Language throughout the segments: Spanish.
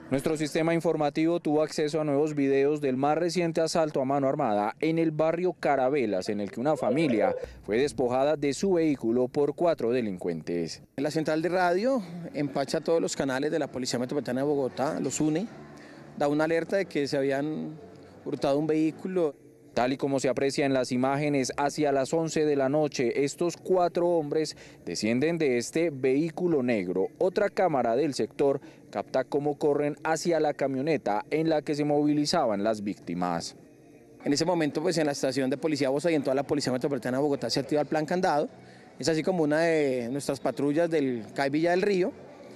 Nuestro sistema informativo tuvo acceso a nuevos videos del más reciente asalto a mano armada en el barrio Carabelas, en el que una familia fue despojada de su vehículo por 4 delincuentes. La central de radio empacha todos los canales de la Policía Metropolitana de Bogotá, los une, da una alerta de que se habían hurtado un vehículo. Tal y como se aprecia en las imágenes, hacia las 11 de la noche, estos 4 hombres descienden de este vehículo negro. Otra cámara del sector capta cómo corren hacia la camioneta en la que se movilizaban las víctimas. En ese momento, pues en la estación de policía Bosa y en toda la Policía Metropolitana de Bogotá se activa el plan candado. Es así como una de nuestras patrullas del CAI Villa del Río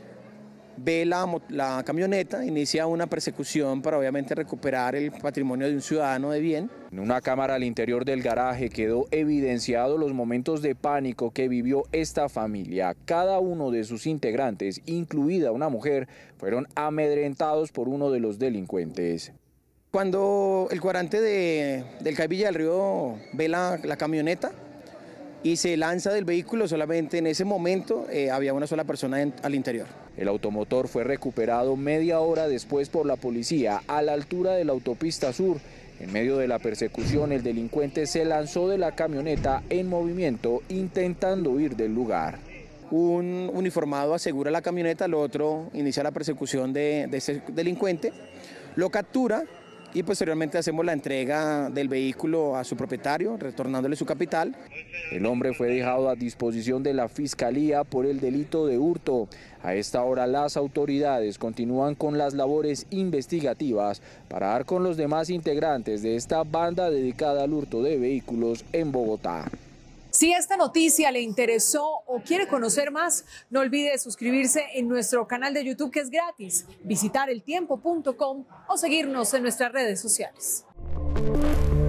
ve la camioneta, inicia una persecución para obviamente recuperar el patrimonio de un ciudadano de bien. En una cámara al interior del garaje quedó evidenciado los momentos de pánico que vivió esta familia. Cada uno de sus integrantes, incluida una mujer, fueron amedrentados por uno de los delincuentes. Cuando el cuadrante del CAI Villa del Río ve la camioneta y se lanza del vehículo, solamente en ese momento había una sola persona al interior. El automotor fue recuperado media hora después por la policía a la altura de la autopista sur. En medio de la persecución, el delincuente se lanzó de la camioneta en movimiento intentando huir del lugar. Un uniformado asegura la camioneta, el otro inicia la persecución de ese delincuente, lo captura y posteriormente hacemos la entrega del vehículo a su propietario, retornándole su capital. El hombre fue dejado a disposición de la Fiscalía por el delito de hurto. A esta hora las autoridades continúan con las labores investigativas para dar con los demás integrantes de esta banda dedicada al hurto de vehículos en Bogotá. Si esta noticia le interesó o quiere conocer más, no olvide suscribirse en nuestro canal de YouTube, que es gratis, visitar eltiempo.com o seguirnos en nuestras redes sociales.